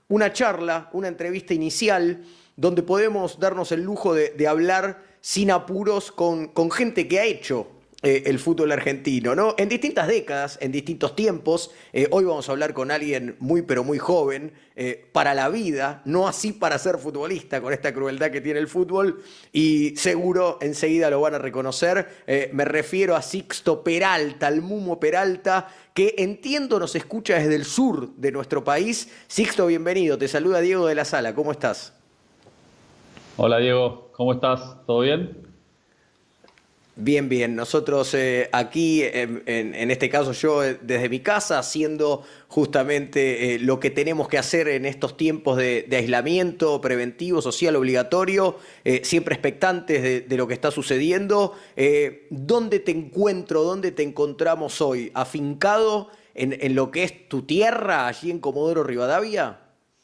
una charla, una entrevista inicial, donde podemos darnos el lujo de hablar sin apuros con gente que ha hecho el fútbol argentino, ¿no? En distintas décadas, en distintos tiempos. Hoy vamos a hablar con alguien muy, pero muy joven, para la vida, no así para ser futbolista, con esta crueldad que tiene el fútbol, y seguro enseguida lo van a reconocer. Me refiero a Sixto Peralta, al Mumo Peralta, que entiendo nos escucha desde el sur de nuestro país. Sixto, bienvenido. Te saluda Diego de la Sala. ¿Cómo estás? Hola Diego, ¿cómo estás? ¿Todo bien? Bien, bien. Nosotros aquí, en este caso yo desde mi casa, haciendo justamente lo que tenemos que hacer en estos tiempos de aislamiento preventivo, social, obligatorio, siempre expectantes de lo que está sucediendo. ¿Dónde te encuentro, dónde te encontramos hoy? ¿Afincado en lo que es tu tierra, allí en Comodoro Rivadavia?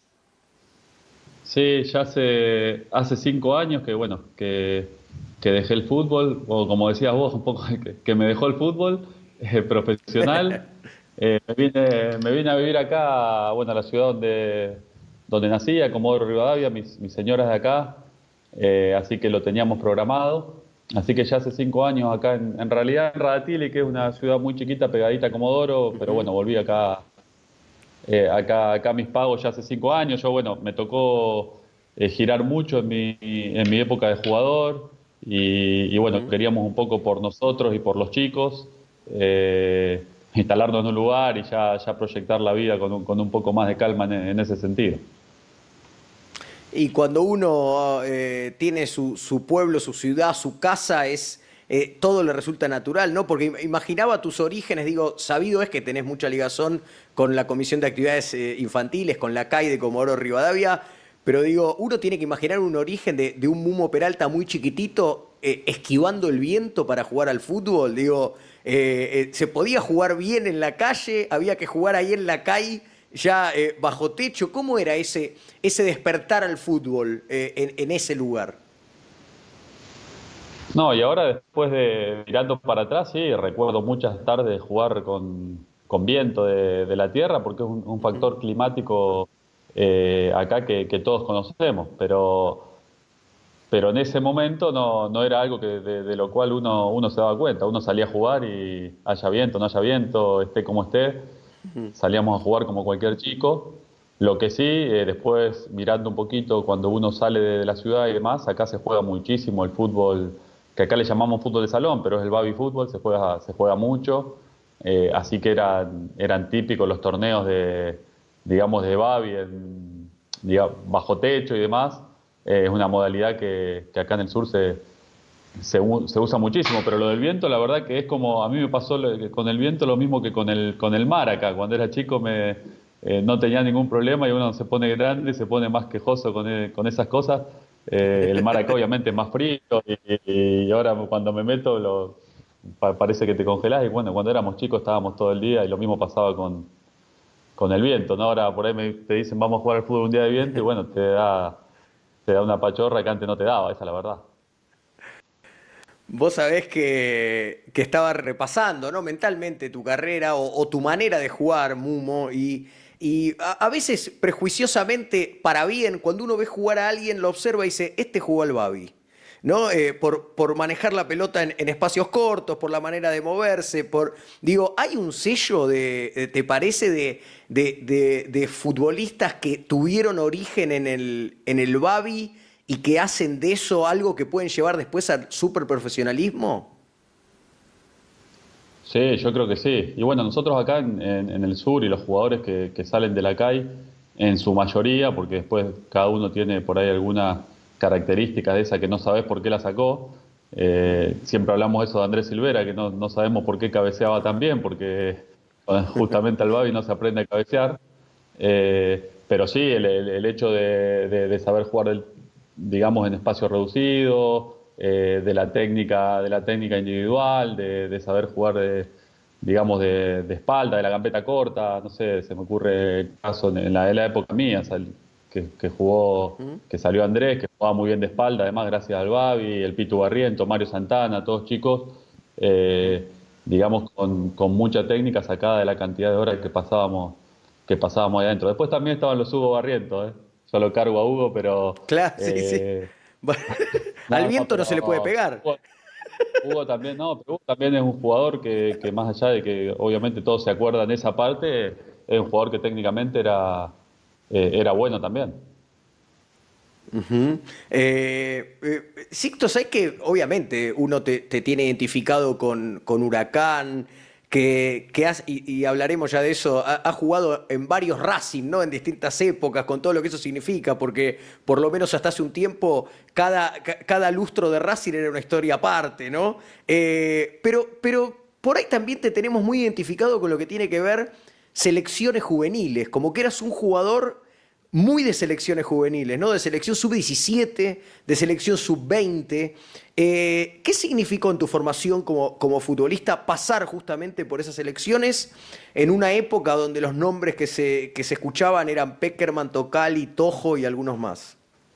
Sí, ya hace 5 años que, bueno, que dejé el fútbol, o como decías vos, un poco que me dejó el fútbol profesional. Me vine a vivir acá, bueno, a la ciudad donde nací, a Comodoro Rivadavia, mis señoras de acá, así que lo teníamos programado. Así que ya hace 5 años acá, en realidad en Radatili, que es una ciudad muy chiquita, pegadita a Comodoro, pero Ujú. bueno, volví acá mis pagos ya hace 5 años. Yo, bueno, me tocó girar mucho en mi época de jugador y, bueno, Ujú. queríamos un poco por nosotros y por los chicos instalarnos en un lugar y ya proyectar la vida con un poco más de calma en ese sentido. Y cuando uno tiene su pueblo, su ciudad, su casa, todo le resulta natural, ¿no? Porque imaginaba tus orígenes, digo, sabido es que tenés mucha ligazón con la Comisión de Actividades Infantiles, con la CAI de Comodoro Rivadavia, pero digo, uno tiene que imaginar un origen de un Mumo Peralta muy chiquitito, esquivando el viento para jugar al fútbol, digo, se podía jugar bien en la calle, había que jugar ahí en la CAI ya bajo techo. ¿Cómo era ese despertar al fútbol en ese lugar? No, y ahora después de mirando para atrás, sí, recuerdo muchas tardes de jugar con viento de la tierra, porque es un Ujú. factor climático acá que todos conocemos, pero en ese momento no era algo de lo cual uno se daba cuenta. Uno salía a jugar y haya viento, no haya viento, esté como esté, salíamos a jugar como cualquier chico. Lo que sí, después mirando un poquito cuando uno sale de la ciudad y demás, acá se juega muchísimo el fútbol, que acá le llamamos fútbol de salón, pero es el baby fútbol, se juega mucho. Así que eran típicos los torneos digamos, de baby bajo techo y demás. Es una modalidad que acá en el sur se usa muchísimo, pero lo del viento, la verdad que es como, a mí me pasó con el viento lo mismo que con el mar acá. Cuando era chico no tenía ningún problema y uno se pone grande, se pone más quejoso con esas cosas. El mar acá obviamente es más frío y ahora cuando me meto parece que te congelás y bueno, cuando éramos chicos estábamos todo el día y lo mismo pasaba con el viento, ¿no? Ahora por ahí te dicen vamos a jugar al fútbol un día de viento y bueno, te da una pachorra que antes no te daba, esa es la verdad. Vos sabés que estaba repasando, ¿no? Mentalmente tu carrera o tu manera de jugar, Mumo, y a veces prejuiciosamente, para bien, cuando uno ve jugar a alguien, lo observa y dice, este jugó al Babi. ¿No? Por manejar la pelota en espacios cortos, por la manera de moverse, Digo, ¿hay un sello te parece, de futbolistas que tuvieron origen en el Babi y que hacen de eso algo que pueden llevar después al superprofesionalismo? Sí, yo creo que sí. Y bueno, nosotros acá en el sur y los jugadores que salen de la CAI, en su mayoría, porque después cada uno tiene por ahí alguna característica de esa que no sabes por qué la sacó. Siempre hablamos eso de Andrés Silvera, que no sabemos por qué cabeceaba tan bien, porque justamente al Babi no se aprende a cabecear. Pero sí, el hecho de saber jugar, digamos, en espacio reducido, de la técnica individual, de saber jugar, digamos, de espalda, de la gambeta corta, no sé, se me ocurre el caso en la época mía, que jugó, ¿Mm? que salió Andrés, que jugaba muy bien de espalda, además gracias al Babi, el Pitu Barriento, Mario Santana, todos chicos, ¿Mm? eh, digamos, con mucha técnica sacada de la cantidad de horas que pasábamos que pasábamos ahí adentro. Después también estaban los Hugo Barrientos, ¿eh? Yo lo cargo a Hugo, pero Claro, sí, sí. eh, Bueno, al no, no, viento no se le puede pero pegar. Hugo también, no, pero Hugo también es un jugador que más allá de que obviamente todos se acuerdan de esa parte, es un jugador que técnicamente era bueno también. Ujú. Sixto, sabes que obviamente uno te tiene identificado con Huracán, y hablaremos ya de eso, ha jugado en varios Racing, ¿no? En distintas épocas, con todo lo que eso significa, porque por lo menos hasta hace un tiempo cada lustro de Racing era una historia aparte, ¿no? Pero por ahí también te tenemos muy identificado con lo que tiene que ver selecciones juveniles, como que eras un jugador muy de selecciones juveniles, ¿no? De selección sub-17, de selección sub-20. ¿Qué significó en tu formación como futbolista pasar justamente por esas selecciones en una época donde los nombres que se escuchaban eran Peckerman, Tocali, Tojo y algunos más?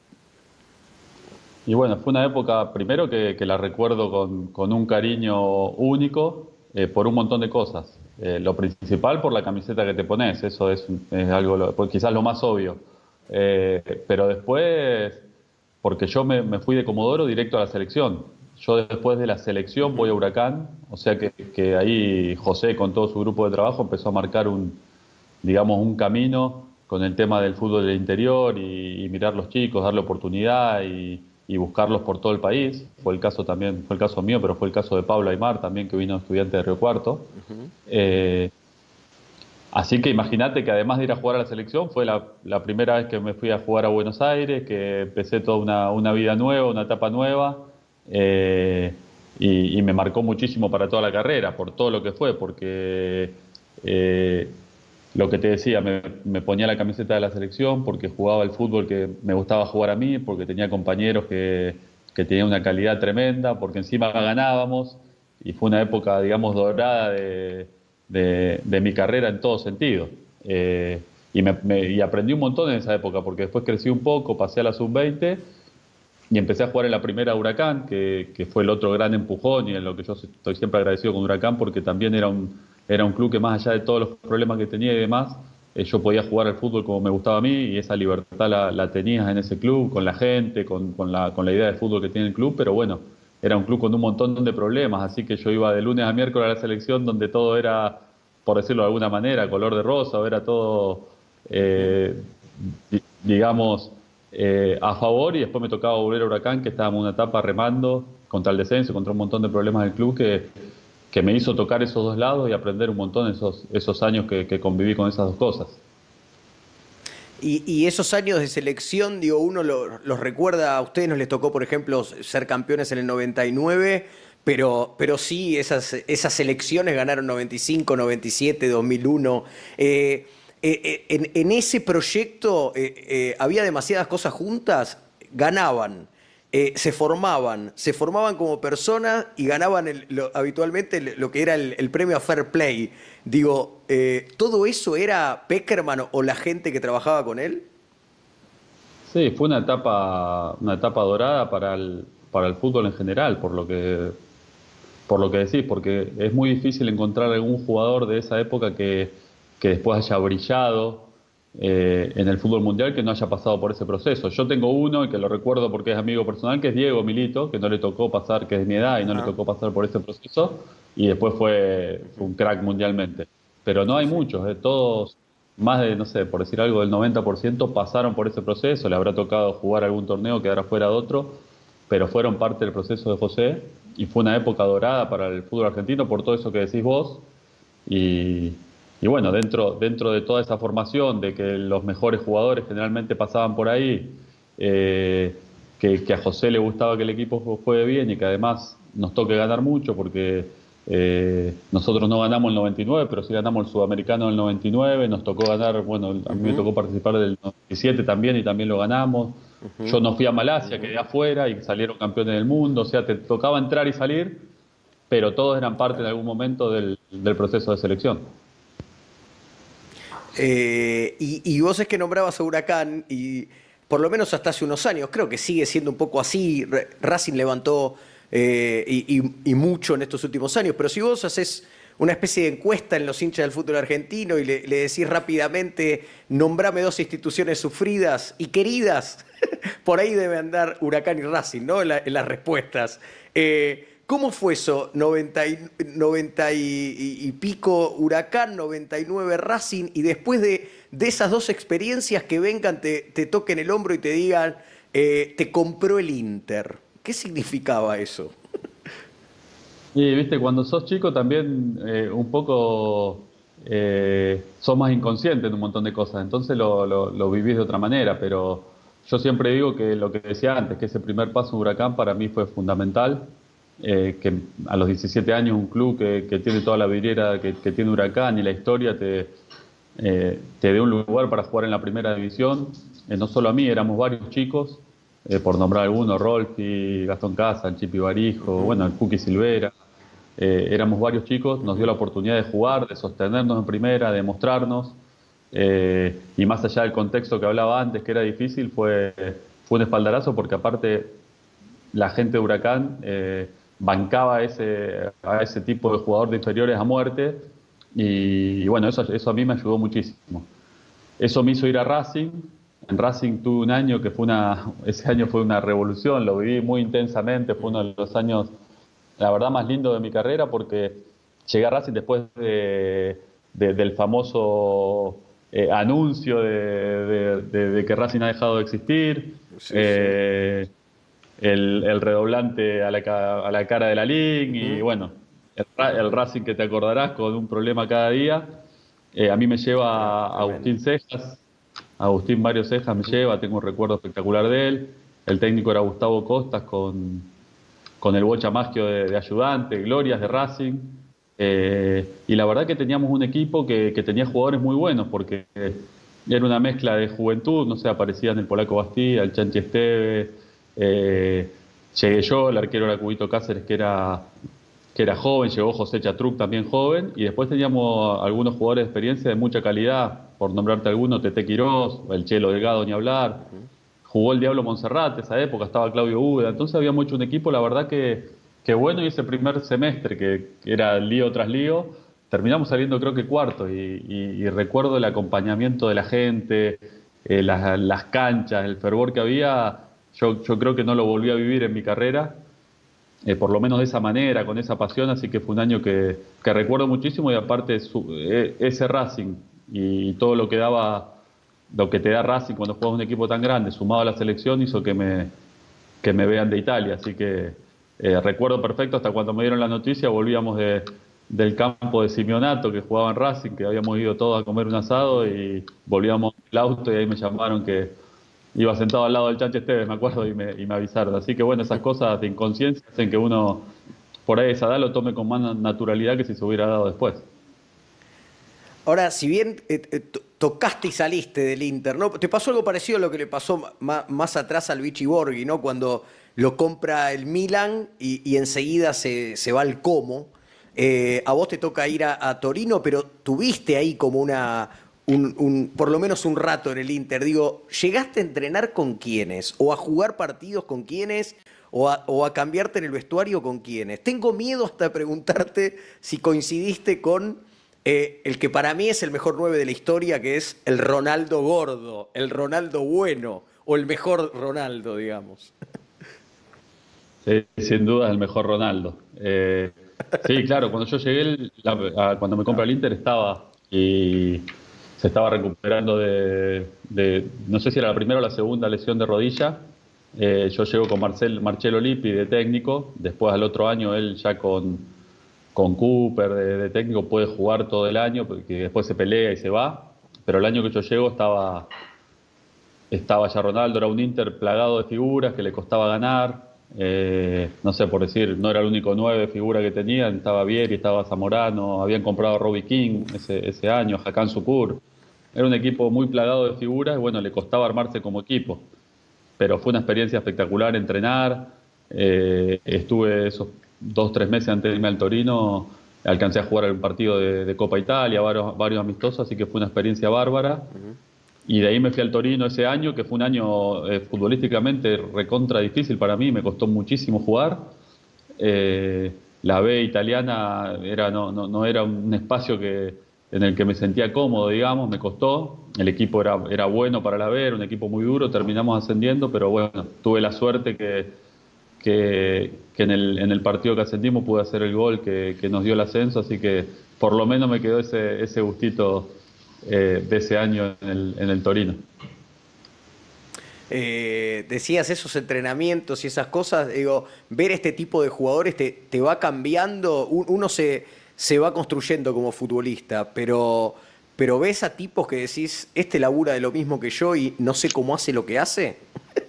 Y bueno, fue una época primero que la recuerdo con un cariño único por un montón de cosas. Lo principal por la camiseta que te pones, eso es algo, pues quizás lo más obvio. Pero después, porque yo me fui de Comodoro directo a la selección. Yo después de la selección voy a Huracán, o sea que ahí José con todo su grupo de trabajo empezó a marcar digamos, un camino con el tema del fútbol del interior y mirar los chicos, darle oportunidad y buscarlos por todo el país. Fue el caso también, fue el caso mío, pero fue el caso de Pablo Aymar también, que vino estudiante de Río Cuarto. Ujú. Eh, Así que imagínate que además de ir a jugar a la selección, fue la primera vez que me fui a jugar a Buenos Aires, que empecé toda una vida nueva, una etapa nueva, eh, y me marcó muchísimo para toda la carrera, por todo lo que fue, porque eh, lo que te decía, me ponía la camiseta de la selección, porque jugaba el fútbol que me gustaba jugar a mí, porque tenía compañeros que tenían una calidad tremenda, porque encima ganábamos, y fue una época, digamos, dorada de mi carrera en todo sentido. Y aprendí un montón en esa época, porque después crecí un poco, pasé a la sub-20 y empecé a jugar en la primera Huracán, que fue el otro gran empujón y en lo que yo estoy siempre agradecido con Huracán, porque también era un club que más allá de todos los problemas que tenía y demás, yo podía jugar al fútbol como me gustaba a mí y esa libertad la tenías en ese club, con la gente, con la idea de fútbol que tiene el club, pero bueno, era un club con un montón de problemas, así que yo iba de lunes a miércoles a la selección donde todo era, por decirlo de alguna manera, color de rosa, o era todo, eh, digamos, a favor, y después me tocaba volver a Huracán, que estábamos en una etapa remando contra el descenso, contra un montón de problemas del club, que me hizo tocar esos dos lados y aprender un montón esos años que conviví con esas dos cosas. Y esos años de selección, digo, uno los recuerda, a ustedes nos les tocó, por ejemplo, ser campeones en el 99, pero sí, esas selecciones ganaron 95, 97, 2001. En ese proyecto había demasiadas cosas juntas, ganaban, se formaban como personas y ganaban habitualmente lo que era el premio a Fair Play. Digo, ¿todo eso era Peckerman o la gente que trabajaba con él? Sí, fue una etapa dorada para el fútbol en general, por lo que decís, porque es muy difícil encontrar algún jugador de esa época que después haya brillado en el fútbol mundial que no haya pasado por ese proceso. Yo tengo uno y que lo recuerdo porque es amigo personal, que es Diego Milito, que no le tocó pasar, que es de mi edad y no le Ajá, tocó pasar por ese proceso, y después fue un crack mundialmente. Pero no sí, hay sí. muchos, todos, más de, no sé, por decir algo, del 90% pasaron por ese proceso, le habrá tocado jugar algún torneo, quedar fuera de otro, pero fueron parte del proceso de José y fue una época dorada para el fútbol argentino por todo eso que decís vos. Y, y bueno, dentro de toda esa formación de que los mejores jugadores generalmente pasaban por ahí, eh, que a José le gustaba que el equipo juegue bien y que además nos toque ganar mucho porque nosotros no ganamos el 99, pero sí ganamos el Sudamericano del 99, nos tocó ganar, bueno, a mí me Ujú, tocó participar del 97 también y también lo ganamos. Yo ujú. no fui a Malasia, quedé afuera y salieron campeones del mundo, o sea, te tocaba entrar y salir, pero todos eran parte en Claro. algún momento del proceso de selección. Y vos es que nombrabas a Huracán y por lo menos hasta hace unos años, creo que sigue siendo un poco así. Racing levantó y mucho en estos últimos años, pero si vos haces una especie de encuesta en los hinchas del fútbol argentino y le decís rápidamente, nombrame dos instituciones sufridas y queridas, por ahí debe andar Huracán y Racing, ¿no? En las respuestas. ¿Cómo fue eso? 90 y pico Huracán, 99 Racing, y después de esas dos experiencias que vengan, te toquen el hombro y te digan, te compró el Inter. ¿Qué significaba eso? Y viste, cuando sos chico también un poco sos más inconsciente en un montón de cosas, entonces lo vivís de otra manera, pero yo siempre digo que lo que decía antes, que ese primer paso de Huracán para mí fue fundamental, que a los 17 años un club que tiene toda la vidriera que tiene Huracán y la historia te dé un lugar para jugar en la primera división, no solo a mí, éramos varios chicos, por nombrar algunos, Rolfi, Gastón Casa, el Chipi Barijo, bueno, el Cookie Silvera. Éramos varios chicos, nos dio la oportunidad de jugar, de sostenernos en primera, de mostrarnos, y más allá del contexto que hablaba antes, que era difícil, fue un espaldarazo porque aparte la gente de Huracán bancaba a ese tipo de jugador de inferiores a muerte, y bueno, eso a mí me ayudó muchísimo. Eso me hizo ir a Racing. En Racing tuve un año que ese año fue una revolución, lo viví muy intensamente, fue uno de los años, la verdad, más lindo de mi carrera porque llegué a Racing después del famoso anuncio de que Racing ha dejado de existir, Sí, sí. el redoblante a la cara de la LIN y bueno, el Racing que te acordarás con un problema cada día. A mí me lleva Tremendo. Agustín Cejas, Agustín Mario Cejas me lleva, tengo un recuerdo espectacular de él. El técnico era Gustavo Costas con el Bocha Maschio de ayudante, Glorias de Racing. Y la verdad que teníamos un equipo que tenía jugadores muy buenos, porque era una mezcla de juventud, no sé, aparecían el Polaco Bastía, el Chanchi Esteve, llegué yo, el arquero era Cubito Cáceres, que era joven, llegó José Chatruc también joven, y después teníamos algunos jugadores de experiencia de mucha calidad, por nombrarte alguno, Tete Quirós, el Chelo Delgado, ni hablar. Jugó el Diablo Monserrate esa época, estaba Claudio Uda, entonces habíamos hecho un equipo, la verdad que bueno, y ese primer semestre, que era lío tras lío, terminamos saliendo creo que cuarto, y recuerdo el acompañamiento de la gente, las canchas, el fervor que había, yo creo que no lo volví a vivir en mi carrera, por lo menos de esa manera, con esa pasión, así que fue un año que recuerdo muchísimo y aparte ese Racing y todo lo que daba, lo que te da Racing cuando juegas un equipo tan grande, sumado a la selección, hizo que me vean de Italia, así que recuerdo perfecto hasta cuando me dieron la noticia, volvíamos del campo de Simeonato que jugaba en Racing, que habíamos ido todos a comer un asado y volvíamos el auto y ahí me llamaron que iba sentado al lado del Chanche Esteves, me acuerdo, y me avisaron. Así que bueno, esas cosas de inconsciencia hacen que uno por ahí esa edad lo tome con más naturalidad que si se hubiera dado después. Ahora, si bien tocaste y saliste del Inter, ¿no? Te pasó algo parecido a lo que le pasó más atrás al Vichy Borghi, ¿no? Cuando lo compra el Milan y enseguida se va al Como. A vos te toca ir a Torino, pero tuviste ahí como por lo menos un rato en el Inter. Digo, ¿llegaste a entrenar con quiénes? ¿O a jugar partidos con quiénes? ¿O a cambiarte en el vestuario con quiénes? Tengo miedo hasta de preguntarte si coincidiste con el que para mí es el mejor 9 de la historia, que es el Ronaldo gordo, el Ronaldo bueno, o el mejor Ronaldo, digamos. Sí, sin duda es el mejor Ronaldo. Sí, claro, cuando yo llegué, cuando me compra el Inter estaba y se estaba recuperando no sé si era la primera o la segunda lesión de rodilla. Yo llego con Marcelo Lippi de técnico, después al otro año él ya con Cooper de técnico puede jugar todo el año, porque después se pelea y se va, pero el año que yo llego estaba ya Ronaldo, era un Inter plagado de figuras que le costaba ganar, no sé, por decir, no era el único 9 figura que tenían, estaba Vieri, estaba Zamorano, habían comprado a Robbie King ese año, Hakan Sukur, era un equipo muy plagado de figuras y bueno, le costaba armarse como equipo, pero fue una experiencia espectacular entrenar, estuve esos 2 o 3 meses antes de irme al Torino, alcancé a jugar el partido de Copa Italia, varios amistosos, así que fue una experiencia bárbara. Y de ahí me fui al Torino ese año, que fue un año futbolísticamente recontra difícil para mí, me costó muchísimo jugar. la B italiana no era un espacio en el que me sentía cómodo, digamos, me costó. El equipo era bueno para la B, era un equipo muy duro, terminamos ascendiendo, pero bueno, tuve la suerte que en el partido que ascendimos pude hacer el gol que nos dio el ascenso, así que por lo menos me quedó ese gustito de ese año en el Torino. Decías esos entrenamientos y esas cosas, digo, ver este tipo de jugadores te va cambiando, uno se va construyendo como futbolista, pero ves a tipos que decís, este labura de lo mismo que yo y no sé cómo hace lo que hace.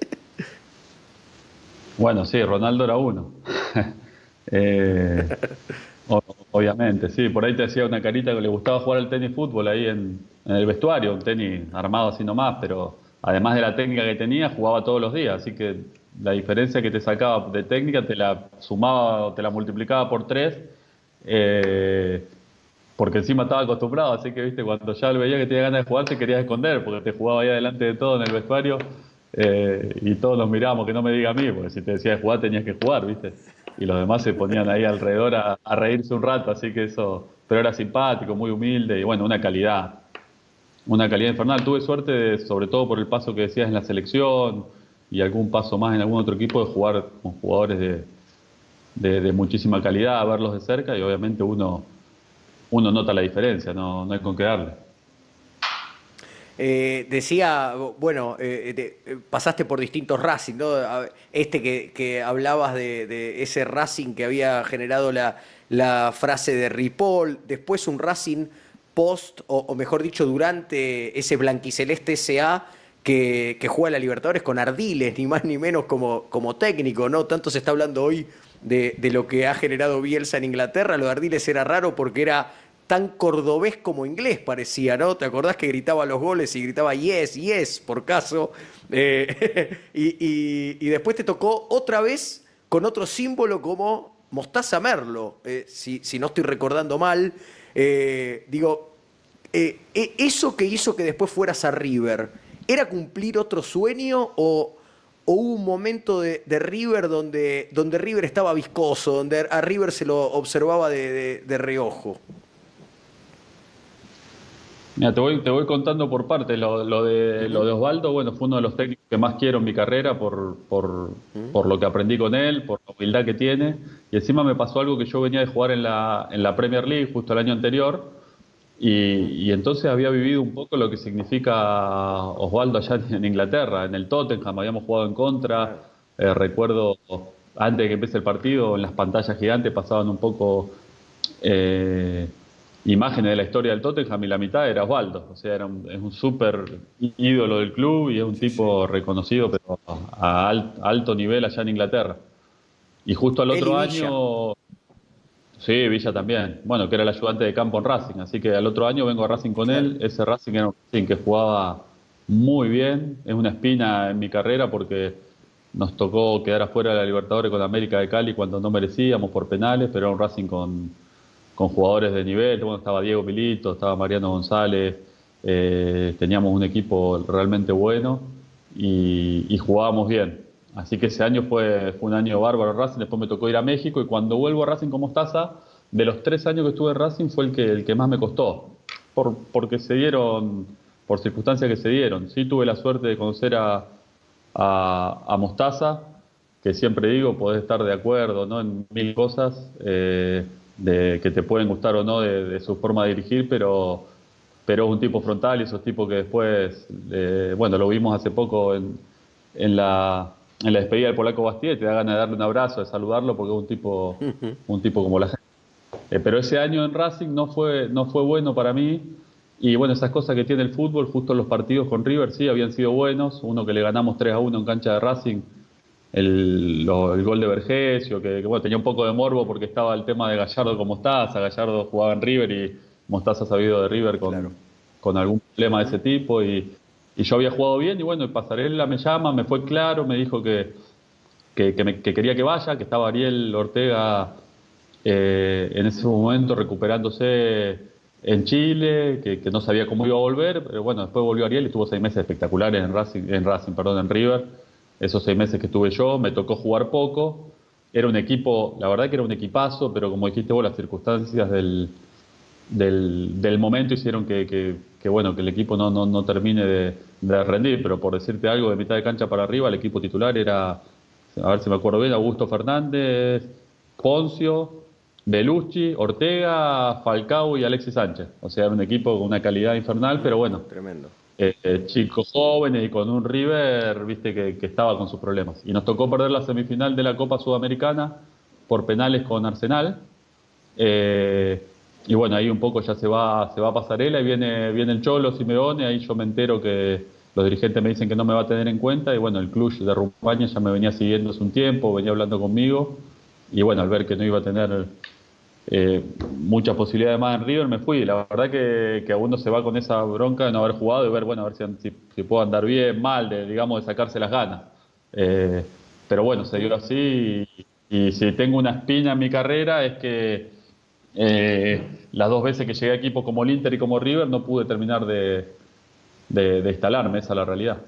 Bueno, sí, Ronaldo era uno. Eh, obviamente, sí, por ahí te hacía una carita que le gustaba jugar al tenis fútbol ahí en el vestuario, un tenis armado así nomás, pero además de la técnica que tenía, jugaba todos los días, así que la diferencia que te sacaba de técnica te la sumaba o te la multiplicaba por tres, eh, porque encima estaba acostumbrado, así que viste, cuando ya lo veía que tenía ganas de jugar, te querías esconder, porque te jugaba ahí delante de todo en el vestuario, y todos nos mirábamos, que no me diga a mí, porque si te decía de jugar, tenías que jugar, viste. Y los demás se ponían ahí alrededor a reírse un rato, así que eso, pero era simpático, muy humilde, y bueno, una calidad infernal. Tuve suerte, sobre todo por el paso que decías en la selección, y algún paso más en algún otro equipo, de jugar con jugadores de muchísima calidad, verlos de cerca, y obviamente uno nota la diferencia, no hay con qué darle. Decía, bueno, pasaste por distintos Racing, ¿no? Este que hablabas de ese Racing que había generado la frase de Ripoll, después un Racing post, o mejor dicho, durante ese blanquiceleste SA que juega la Libertadores con Ardiles, ni más ni menos como técnico, ¿no? Tanto se está hablando hoy de lo que ha generado Bielsa en Inglaterra, lo de Ardiles era raro porque era tan cordobés como inglés parecía, ¿no? ¿Te acordás que gritaba los goles y gritaba yes, yes, por caso? Y después te tocó otra vez con otro símbolo como Mostaza Merlo, si no estoy recordando mal. Digo, eso que hizo que después fueras a River, ¿era cumplir otro sueño o hubo un momento de River donde River estaba viscoso, donde a River se lo observaba de reojo? Mira, te voy contando por partes. Lo de Osvaldo, bueno, fue uno de los técnicos que más quiero en mi carrera por lo que aprendí con él, por la humildad que tiene. Y encima me pasó algo que yo venía de jugar en la Premier League justo el año anterior. Y entonces había vivido un poco lo que significa Osvaldo allá en Inglaterra, en el Tottenham, habíamos jugado en contra. Claro. Recuerdo, antes de que empiece el partido, en las pantallas gigantes pasaban un poco eh, imágenes de la historia del Tottenham y la mitad era Osvaldo. O sea, es un súper ídolo del club y es un Sí, sí. tipo reconocido, pero a alto nivel allá en Inglaterra. Y justo al Él y otro Villa. año, sí, Villa también, bueno, que era el ayudante de campo en Racing, así que al otro año vengo a Racing con él. Claro. Ese Racing era un Racing que jugaba muy bien, es una espina en mi carrera porque nos tocó quedar afuera de la Libertadores con América de Cali cuando no merecíamos por penales, pero era un Racing con jugadores de nivel. Bueno, estaba Diego Milito, estaba Mariano González, teníamos un equipo realmente bueno y jugábamos bien. Así que ese año fue un año bárbaro en Racing. Después me tocó ir a México y cuando vuelvo a Racing como Mostaza, de los 3 años que estuve en Racing fue el que más me costó, porque se dieron, por circunstancias que se dieron. Sí tuve la suerte de conocer a Mostaza, que siempre digo, podés estar de acuerdo, ¿no?, en mil cosas, de que te pueden gustar o no de su forma de dirigir, pero es un tipo frontal y esos tipos que después, bueno, lo vimos hace poco en en la despedida del polaco Bastía y te da ganas de darle un abrazo, de saludarlo porque es un tipo como la gente. Pero ese año en Racing no fue bueno para mí. Y bueno, esas cosas que tiene el fútbol, justo los partidos con River sí habían sido buenos. Uno que le ganamos 3-1 en cancha de Racing, el gol de Vergesio, bueno, tenía un poco de morbo porque estaba el tema de Gallardo con Mostaza. Gallardo jugaba en River y Mostaza sabido de River Claro. con algún problema de ese tipo. Y yo había jugado bien y bueno, el Pasarela me llama, me fue claro, me dijo que quería que vaya, que estaba Ariel Ortega en ese momento recuperándose en Chile, que no sabía cómo iba a volver, pero bueno, después volvió Ariel y estuvo 6 meses espectaculares en Racing, perdón, en River. Esos 6 meses que estuve yo, me tocó jugar poco, era un equipo, la verdad que era un equipazo, pero como dijiste vos, las circunstancias del momento hicieron bueno, que el equipo no termine de rendir, pero por decirte algo, de mitad de cancha para arriba, el equipo titular era, a ver si me acuerdo bien, Augusto Fernández, Poncio, Belucci, Ortega, Falcao y Alexis Sánchez. O sea, era un equipo con una calidad infernal, pero bueno, Tremendo. chicos jóvenes y con un River, viste, que estaba con sus problemas. Y nos tocó perder la semifinal de la Copa Sudamericana por penales con Arsenal. Eh, y bueno, ahí un poco ya se va a Pasarela y viene el Cholo Simeone, ahí yo me entero que los dirigentes me dicen que no me va a tener en cuenta y bueno, el club de Rumania ya me venía siguiendo hace un tiempo, venía hablando conmigo y bueno, al ver que no iba a tener muchas posibilidades más en River me fui. La verdad que a uno se va con esa bronca de no haber jugado y ver, bueno, a ver si puedo andar bien, mal, digamos, de sacarse las ganas. Eh, pero bueno, se dio así y si tengo una espina en mi carrera es que las dos veces que llegué a equipos como el Inter y como River no pude terminar de instalarme, esa es la realidad.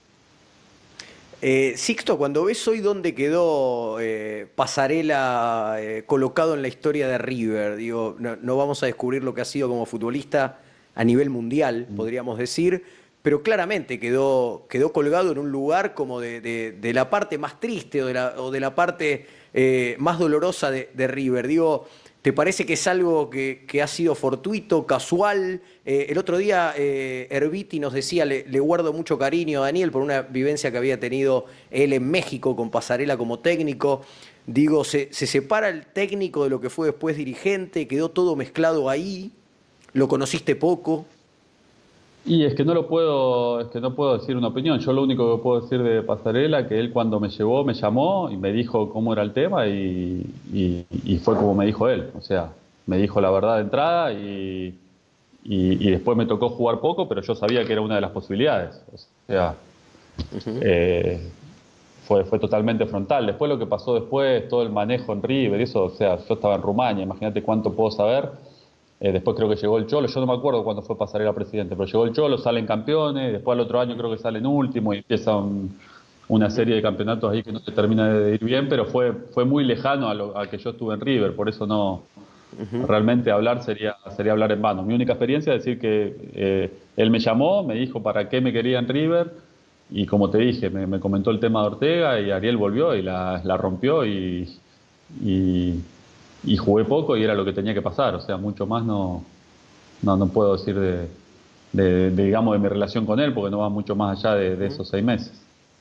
Sixto, cuando ves hoy dónde quedó Pasarela colocado en la historia de River, digo, no vamos a descubrir lo que ha sido como futbolista a nivel mundial, podríamos decir, pero claramente quedó colgado en un lugar como de la parte más triste o de la parte más dolorosa de River. Digo, ¿te parece que es algo que ha sido fortuito, casual? El otro día Erviti nos decía, le guardo mucho cariño a Daniel por una vivencia que había tenido él en México con Pasarela como técnico. Digo, se separa el técnico de lo que fue después dirigente, quedó todo mezclado ahí, lo conociste poco. Y es que es que no puedo decir una opinión. Yo lo único que puedo decir de Pasarela, que él cuando me llevó, me llamó y me dijo cómo era el tema y fue como me dijo él. O sea, me dijo la verdad de entrada y después me tocó jugar poco, pero yo sabía que era una de las posibilidades. O sea, Ujú. eh, fue totalmente frontal. Después lo que pasó después, todo el manejo en River, eso, o sea, yo estaba en Rumania, imagínate cuánto puedo saber. Después creo que llegó el Cholo, yo no me acuerdo cuándo fue Pasarela presidente, pero llegó el Cholo, salen campeones, después al otro año creo que salen último y empieza una serie de campeonatos ahí que no se termina de ir bien, pero fue muy lejano a que yo estuve en River, por eso no, Ujú. realmente hablar sería hablar en vano. Mi única experiencia es decir que él me llamó, me dijo para qué me quería en River y como te dije, me comentó el tema de Ortega y Ariel volvió y la rompió y, y jugué poco y era lo que tenía que pasar, o sea, mucho más no puedo decir digamos, de mi relación con él porque no va mucho más allá de esos 6 meses.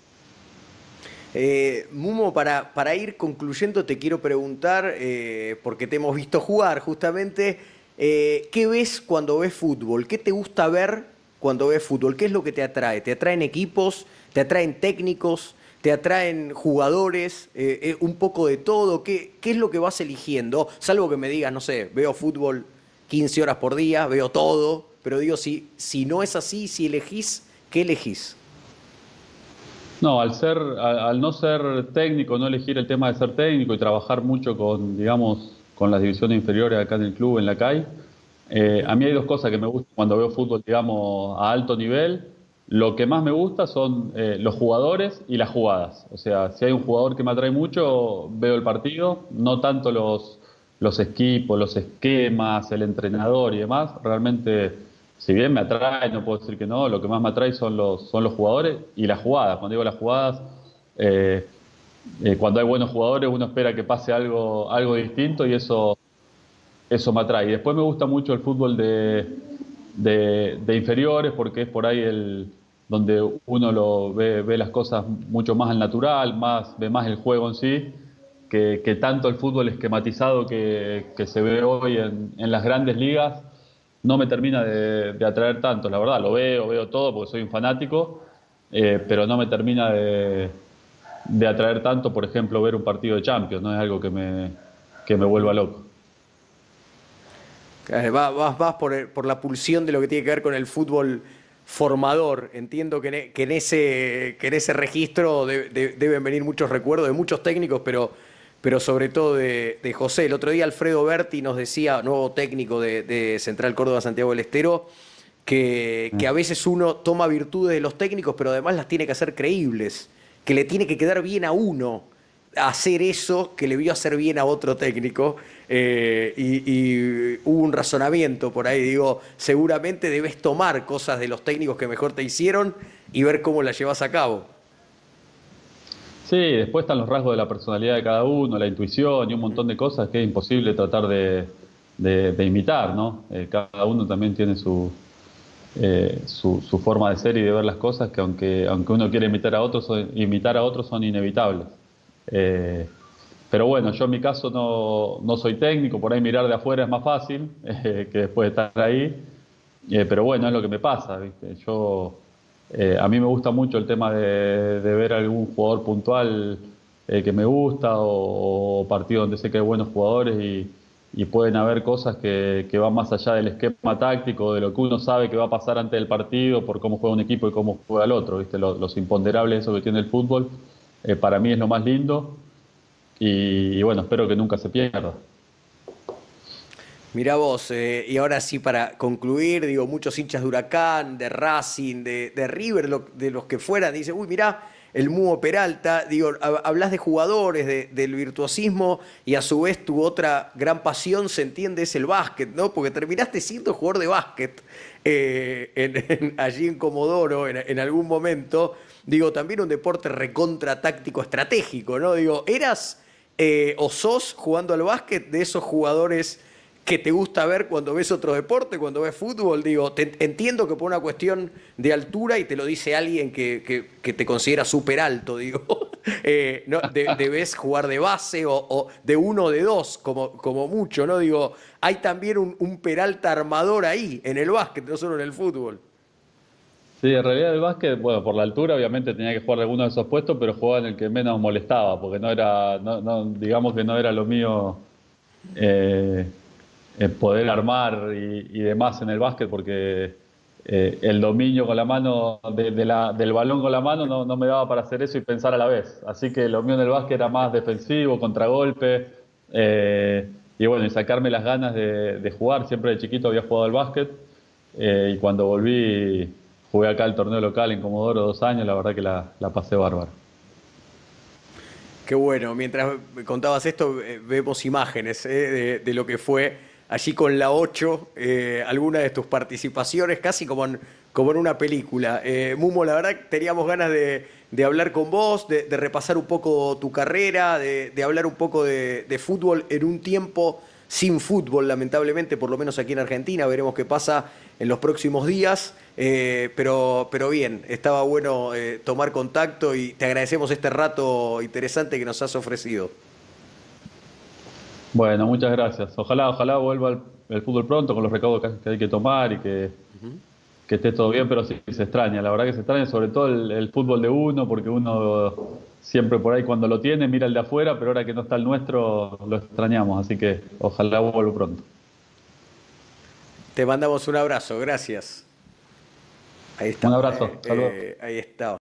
Mumo, para ir concluyendo, te quiero preguntar, porque te hemos visto jugar justamente, ¿qué ves cuando ves fútbol? ¿Qué te gusta ver cuando ves fútbol? ¿Qué es lo que te atrae? ¿Te atraen equipos? ¿Te atraen técnicos? ¿Te atraen jugadores? ¿Un poco de todo? ¿Qué es lo que vas eligiendo? Salvo que me digas, no sé, veo fútbol 15 horas por día, veo todo, pero digo, si no es así, si elegís, ¿qué elegís? No, al no ser técnico, no elegir el tema de ser técnico y trabajar mucho con, digamos, con las divisiones inferiores acá en el club, en la CAI, a Ujú. mí hay dos cosas que me gustan cuando veo fútbol, digamos, a alto nivel. Lo que más me gusta son los jugadores y las jugadas. O sea, si hay un jugador que me atrae mucho, veo el partido, no tanto los equipos, los esquemas, el entrenador y demás. Realmente, si bien me atrae, no puedo decir que no, lo que más me atrae son los jugadores y las jugadas. Cuando digo las jugadas, eh, cuando hay buenos jugadores, uno espera que pase algo distinto y eso me atrae. Y después me gusta mucho el fútbol de inferiores porque es por ahí donde uno ve las cosas mucho más al natural, ve más el juego en sí, que tanto el fútbol esquematizado que se ve hoy en las grandes ligas no me termina de atraer tanto, la verdad. Veo todo porque soy un fanático, pero no me termina de atraer tanto, por ejemplo, ver un partido de Champions, no es algo que me vuelva loco. Vas por la pulsión de lo que tiene que ver con el fútbol formador. Entiendo que en ese registro deben venir muchos recuerdos de muchos técnicos, pero sobre todo de José. El otro día Alfredo Berti nos decía, nuevo técnico de Central Córdoba Santiago del Estero, que a veces uno toma virtudes de los técnicos, pero además las tiene que hacer creíbles, que le tiene que quedar bien a uno. hacer eso que le vio hacer bien a otro técnico, y hubo un razonamiento por ahí. Digo, seguramente debes tomar cosas de los técnicos que mejor te hicieron y ver cómo las llevas a cabo. Sí, después están los rasgos de la personalidad de cada uno, la intuición y un montón de cosas que es imposible tratar de imitar, ¿no? Cada uno también tiene su forma de ser y de ver las cosas que aunque uno quiera imitar a otros son inevitables. Eh, pero bueno, yo en mi caso no soy técnico, por ahí mirar de afuera es más fácil que después de estar ahí. Pero bueno, es lo que me pasa, ¿viste? A mí me gusta mucho el tema de ver algún jugador puntual que me gusta o partido donde sé que hay buenos jugadores y pueden haber cosas que van más allá del esquema táctico, de lo que uno sabe que va a pasar antes del partido, por cómo juega un equipo y cómo juega el otro, ¿viste? Los imponderables, eso que tiene el fútbol, para mí es lo más lindo y bueno, espero que nunca se pierda. Mirá vos, y ahora sí para concluir, digo, muchos hinchas de Huracán, de Racing, de River, de los que fueran, dicen, uy, mirá, el Mudo Peralta, digo, hablas de jugadores, del virtuosismo, y a su vez tu otra gran pasión, se entiende, es el básquet, ¿no? Porque terminaste siendo jugador de básquet allí en Comodoro en algún momento. Digo, también un deporte recontra táctico estratégico, ¿no? Digo, ¿eras o sos jugando al básquet de esos jugadores que te gusta ver cuando ves otro deporte, cuando ves fútbol? Digo, entiendo que por una cuestión de altura, y te lo dice alguien que te considera súper alto, digo, no, debes jugar de base o de uno o de dos, como mucho, ¿no? Digo, hay también un Peralta armador ahí, en el básquet, no solo en el fútbol. Sí, en realidad el básquet, bueno, por la altura obviamente tenía que jugar alguno de esos puestos, pero jugaba en el que menos molestaba, porque digamos que no era lo mío eh, poder armar y demás en el básquet, porque el dominio con la mano, del balón con la mano no me daba para hacer eso y pensar a la vez. Así que lo mío en el básquet era más defensivo, contragolpe, y bueno, y sacarme las ganas de jugar. Siempre de chiquito había jugado al básquet, y cuando volví jugué acá el torneo local en Comodoro 2 años, la verdad que la pasé bárbaro. Qué bueno, mientras me contabas esto, vemos imágenes de lo que fue allí con la 8, alguna de tus participaciones, casi como en una película. Mumo, la verdad que teníamos ganas de hablar con vos, de repasar un poco tu carrera, de hablar un poco de fútbol en un tiempo sin fútbol, lamentablemente, por lo menos aquí en Argentina. Veremos qué pasa en los próximos días. Pero bien, estaba bueno tomar contacto, y te agradecemos este rato interesante que nos has ofrecido. Bueno, muchas gracias. Ojalá vuelva el fútbol pronto con los recaudos que hay que tomar y que esté todo bien, pero sí se extraña. La verdad que se extraña sobre todo el fútbol de uno, porque uno siempre por ahí cuando lo tiene mira el de afuera, pero ahora que no está el nuestro lo extrañamos. Así que ojalá vuelva pronto. Te mandamos un abrazo, gracias. Ahí Un estaba, abrazo, saludos. ahí estaba.